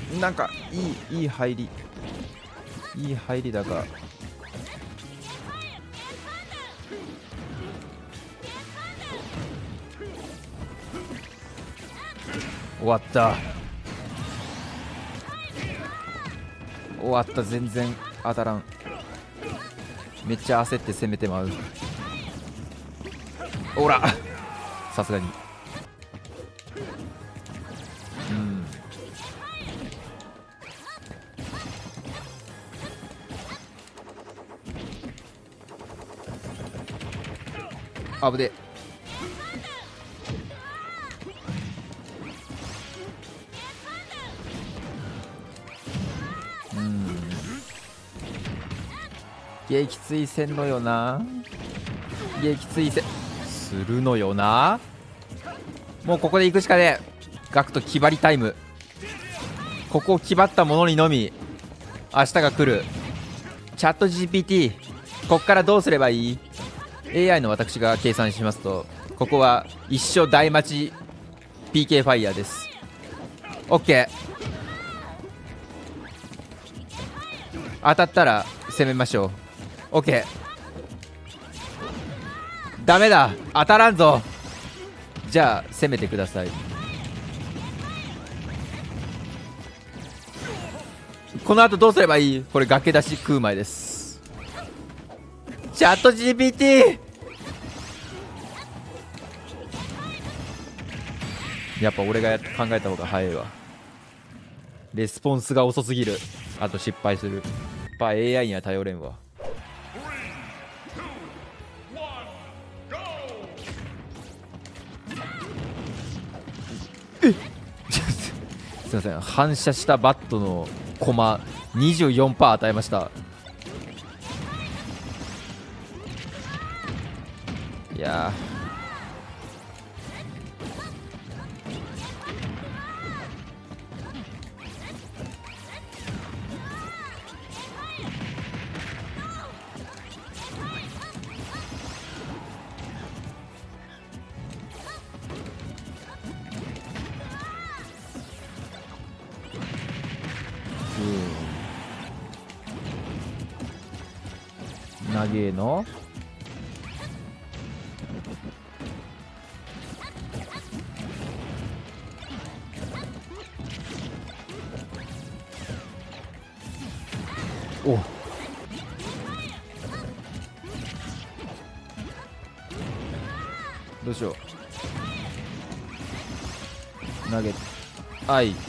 なんかいい入り、いい入りだが、終わった、終わった。全然当たらん。めっちゃ焦って攻めてまう。ほら、さすがに。あぶで。撃墜せんのよな、撃墜せするのよな。もうここで行くしかねえ。ガクト気張りタイム。ここを気張った者にのみ明日が来る。チャット GPT、 こっからどうすればいい？ AI の私が計算しますと、ここは一生大待ち PK ファイヤーです。 OK、 当たったら攻めましょう。 OK、 ダメだ、当たらんぞ。じゃあ攻めてください。この後どうすればいい？これ崖出し食う前です。チャット GPT、 やっぱ俺が考えた方が早いわ。レスポンスが遅すぎる。あと失敗する。やっぱ AI には頼れんわ。すいません、反射したバットのコマ 24% 与えました。いや投げのお、どうしよう。投げ、あい、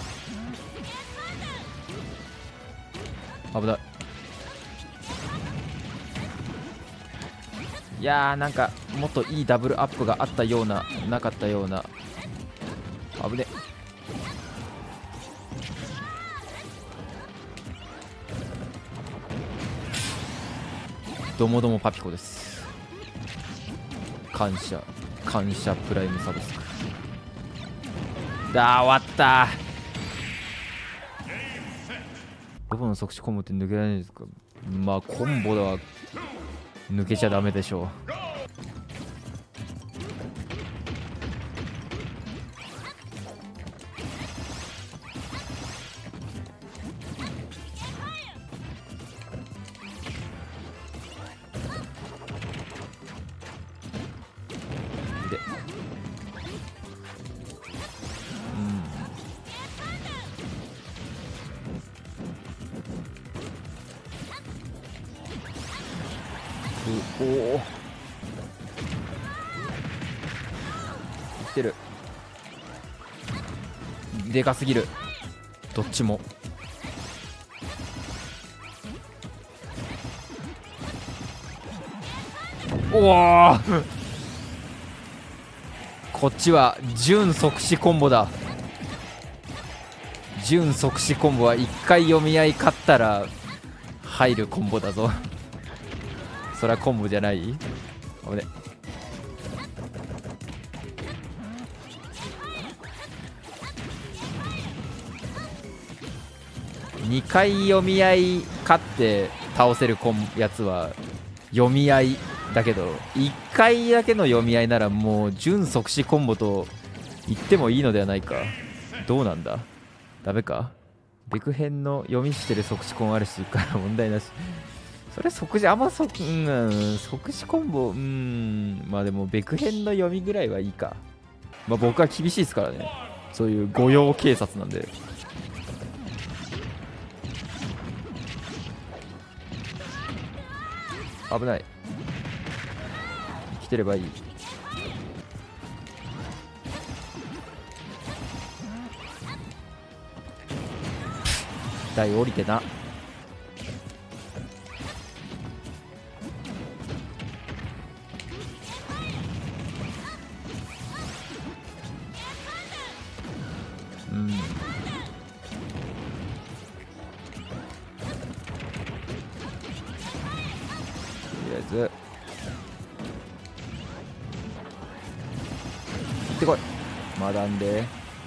危ない。いやー、なんかもっといいダブルアップがあったような、なかったような。危ね。どもどもパピコです。感謝感謝プライムサブスクだー。終わった。ロボの即死コンボって抜けられないですか？まあコンボでは抜けちゃダメでしょう。で、おお、来てる。でかすぎる、どっちも。おおこっちは純即死コンボだ。純即死コンボは1回読み合い勝ったら入るコンボだぞ。そりゃコンボじゃない。危ね。2回読み合い勝って倒せるやつは読み合いだけど、1回だけの読み合いならもう純即死コンボと言ってもいいのではないか。どうなんだ、ダメか。 ベク編の読みしてる即死コンあるしから問題なし。それ即死あんま即死コンボまあでもベク編の読みぐらいはいいか。まあ僕は厳しいですからね、そういう御用警察なんで。危ない、生きてればいい。台降りてな。とりあえず行ってこい。学んで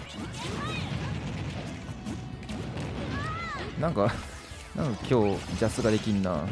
なんか今日ジャスができんな。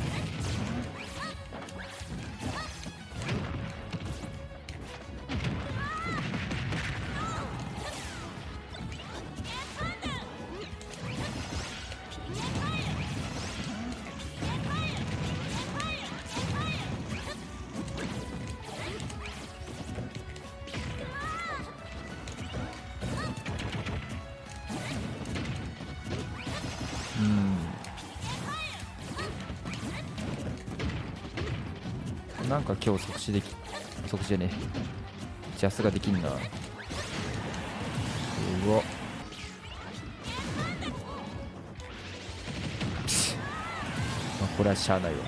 なんか今日即死じゃねえ、ジャスができんな。うわ、まあ、これはしゃあないわ。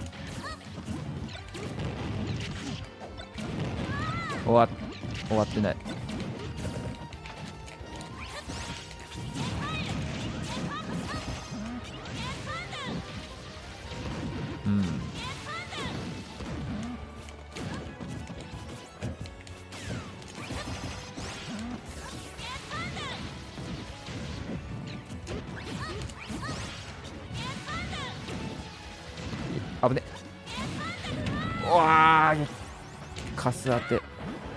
終わってない。危ね。うわー、カス当て。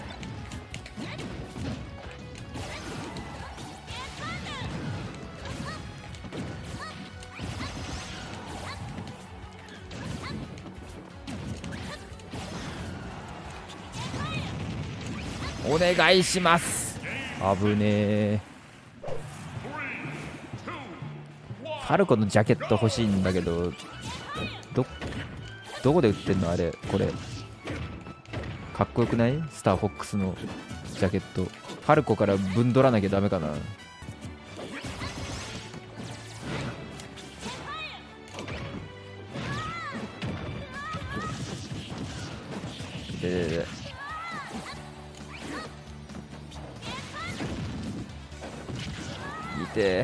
お願いします。危ねえ。ファルコのジャケット欲しいんだけど、どこで売ってんのあれ。これかっこよくない？スターフォックスのジャケット。ファルコからぶんどらなきゃダメかな。でいて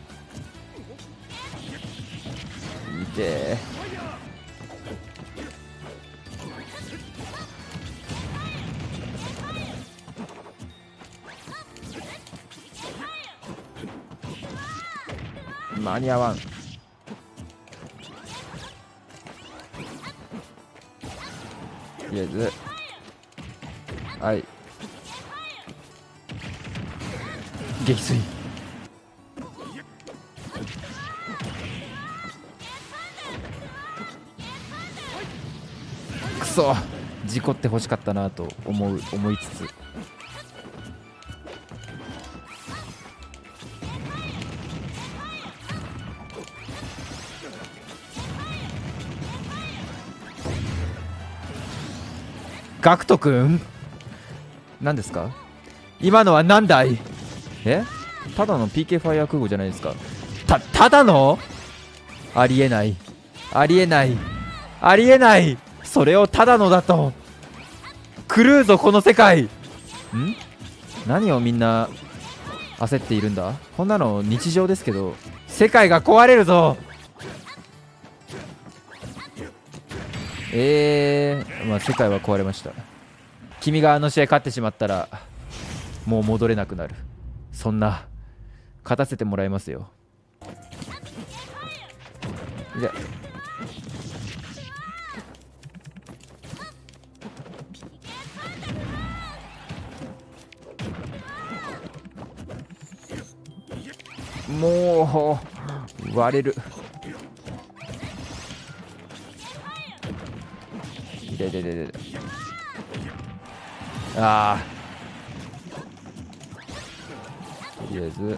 間に合わん。とりあえずはい撃墜。くそ、事故って欲しかったなと思いつつ、ガクト君何ですか今のは。何だい。ただの PK ファイヤー空母じゃないですか。ただのありえないそれをただのだと狂うぞこの世界。何をみんな焦っているんだ。こんなの日常ですけど、世界が壊れるぞ。まあ世界は壊れました。君があの試合勝ってしまったらもう戻れなくなる。そんな勝たせてもらいますよ。じゃもう割れる。でああ、とりあえず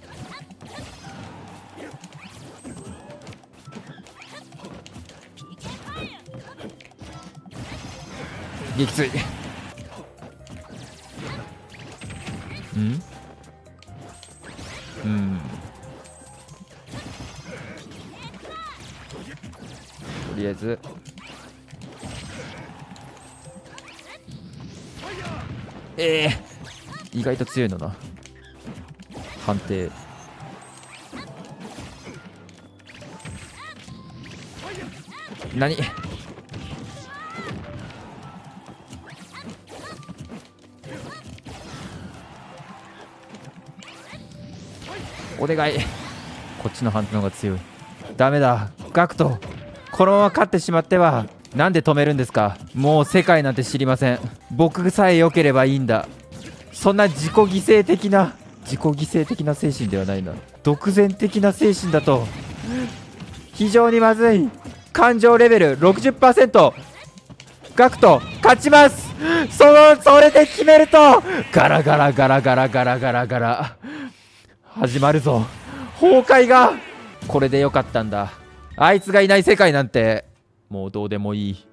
撃墜。とりあえず意外と強いのな判定。何お願い。こっちの判定の方が強い。ダメだガクト、このまま勝ってしまっては。なんで止めるんですか。もう世界なんて知りません。僕さえ良ければいいんだ。そんな自己犠牲的な精神ではないな。独善的な精神だと非常にまずい。感情レベル 60%。 ガクト勝ちます。それで決めるとガラガラガラガラガラガラガラ始まるぞ、崩壊が。これでよかったんだ。あいつがいない世界なんてもうどうでもいい。